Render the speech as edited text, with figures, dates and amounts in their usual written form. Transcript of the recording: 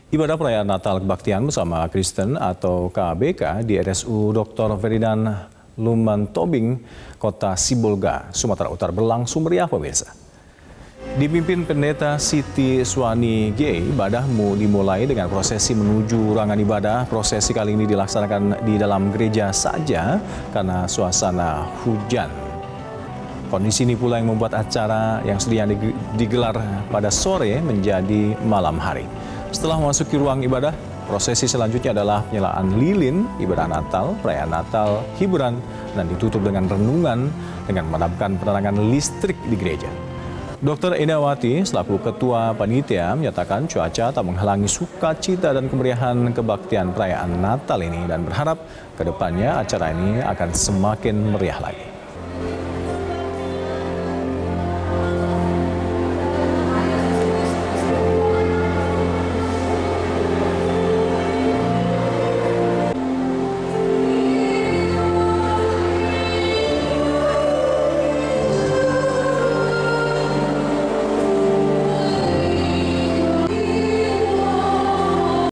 Ibadah perayaan Natal Kebaktian bersama Kristen atau KBK di RSU Dr. Ferdinand Lumban Tobing, Kota Sibolga, Sumatera Utara berlangsung meriah pemirsa. Dipimpin Pendeta Siti Suwani G, ibadahmu dimulai dengan prosesi menuju ruangan ibadah. Prosesi kali ini dilaksanakan di dalam gereja saja karena suasana hujan. Kondisi ini pula yang membuat acara yang sedia digelar pada sore menjadi malam hari. Setelah memasuki ruang ibadah, prosesi selanjutnya adalah penyalaan lilin, ibadah Natal, perayaan Natal, hiburan, dan ditutup dengan renungan dengan memadamkan penerangan listrik di gereja. Dr. Indawati selaku Ketua Panitia menyatakan cuaca tak menghalangi sukacita dan kemeriahan kebaktian perayaan Natal ini dan berharap ke depannya acara ini akan semakin meriah lagi.